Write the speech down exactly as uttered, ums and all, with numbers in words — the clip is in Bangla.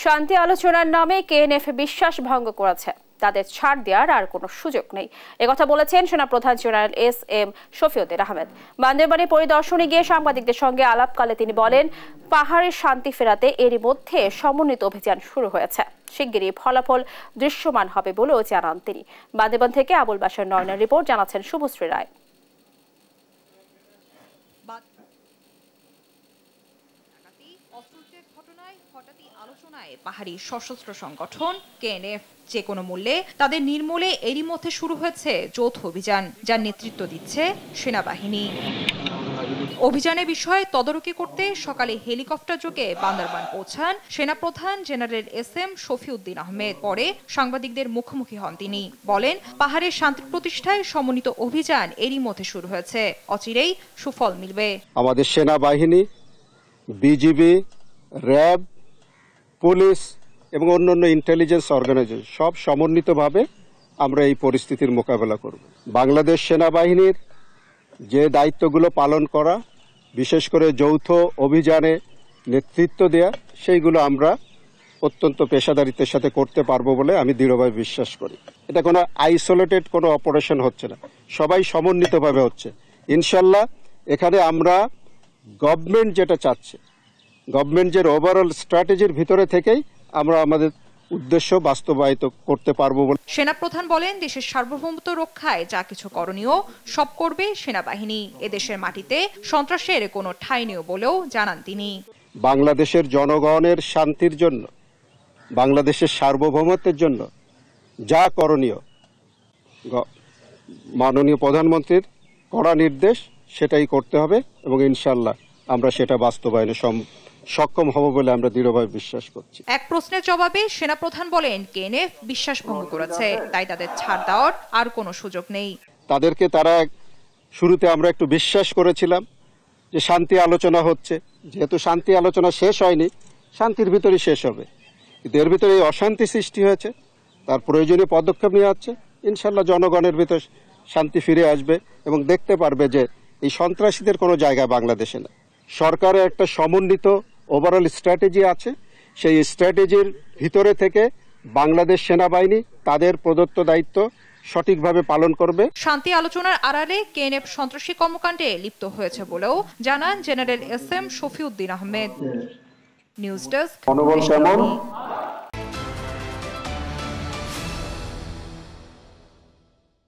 শান্তি আলোচনার নামে কেএনএফ বিশ্বাস ভঙ্গ করেছে, তাদের ছাড় দেওয়ার আর কোনো সুযোগ নেই, একথা বলেছেন সেনাপ্রধান general S M Shafiuddin Ahmed. বান্দরবানে পরিদর্শনে গিয়ে সাংবাদিকদের সঙ্গে আলাপকালে তিনি বলেন, পাহাড়ের শান্তি ফেরাতে এরই মধ্যে সমন্বিত অভিযান শুরু হয়েছে, শিগগিরই ফলাফল দৃশ্যমান হবে বলেও জানান তিনি। বান্দরবান থেকে আবুল বাশার নয়নের রিপোর্ট, জানাচ্ছেন শুভশ্রী রায়। পাহাড়ি সশস্ত্র সংগঠন কেএনএফ যে কোনো মূল্যে তাদের নির্মূলে এরই মধ্যে শুরু হয়েছে যৌথ অভিযান, যার নেতৃত্ব দিচ্ছে সেনাবাহিনী। অভিযানের বিষয়ে তদারকি করতে সকালে হেলিকপ্টার যোগে বান্দরবান পৌঁছান সেনাপ্রধান general S M Shafiuddin Ahmed. পরে সাংবাদিকদের মুখোমুখি হন তিনি, বলেন, পাহাড়ের শান্তি প্রতিষ্ঠায় সমন্বিত অভিযান এরই মধ্যে শুরু হয়েছে, অচিরেই সুফল মিলবে। আমাদের সেনাবাহিনী, বিজিবি, র্যাব, পুলিশ এবং অন্যান্য ইন্টেলিজেন্স অর্গানাইজেশন সব সমন্বিতভাবে আমরা এই পরিস্থিতির মোকাবেলা করব। বাংলাদেশ সেনাবাহিনীর যে দায়িত্বগুলো পালন করা, বিশেষ করে যৌথ অভিযানে নেতৃত্ব দেয়া, সেইগুলো আমরা অত্যন্ত পেশাদারিত্বের সাথে করতে পারবো বলে আমি দৃঢ়ভাবে বিশ্বাস করি। এটা কোনো আইসোলেটেড কোনো অপারেশন হচ্ছে না, সবাই সমন্বিতভাবে হচ্ছে। ইনশাল্লাহ এখানে আমরা গভর্নমেন্ট যেটা চাচ্ছে, গভর্নমেন্টের ওভারঅল স্ট্র্যাটেজির ভিতরে থেকেই আমরা আমাদের উদ্দেশ্য বাস্তবায়িত করতে পারবো বলে সেনাপ্রধান বলেন, দেশের সার্বভৌমত্ব রক্ষায় যা কিছু করণীয় সব করবে সেনাবাহিনী। এদেশের মাটিতে সন্ত্রাসের কোনো ঠাঁই নেই বলেও জানান তিনি। বাংলাদেশের জনগণের শান্তির জন্য, বাংলাদেশের সার্বভৌমত্বের জন্য যা করণীয়, মাননীয় প্রধানমন্ত্রীর কড়া নির্দেশ সেটাই করতে হবে এবং ইনশাল্লাহ আমরা সেটা বাস্তবায়নে সক্ষম হব বলে আমরা দৃঢ়ভাবে বিশ্বাস করছি। এক প্রশ্নের জবাবে সেনাপ্রধান বলেন, কেএনএফ বিশ্বাস ভঙ্গ করেছে, তাই তাদের ছাড় দেওয়ার আর কোনো সুযোগ নেই। তাদেরকে তারা শুরুতে আমরা একটু বিশ্বাস করেছিলাম যে শান্তি আলোচনা হচ্ছে, যেহেতু শান্তি আলোচনা শেষ হয়নি, শান্তির ভিতরেই শেষ হবে, কিন্তু এর ভিতরে এই অশান্তি সৃষ্টি হয়েছে, তার প্রয়োজনীয় পদক্ষেপ নেওয়া হচ্ছে। ইনশাল্লাহ জনগণের ভিতর শান্তি ফিরে আসবে এবং দেখতে পারবে যে এই সন্ত্রাসীদের কোনো জায়গা বাংলাদেশে না। সরকারের একটা সমন্বিত ওভারঅল স্ট্র্যাটেজি আছে, সেই স্ট্র্যাটেজির ভিতরে থেকে বাংলাদেশ সেনাবাহিনী তাদের প্রদত্ত দায়িত্ব সঠিকভাবে পালন করবে। শান্তি আলোচনার আড়ালে কেএনএফ সন্ত্রাসী কর্মকাণ্ডে লিপ্ত হয়েছে বলেও জানান general S M Shafiuddin Ahmed. News desk.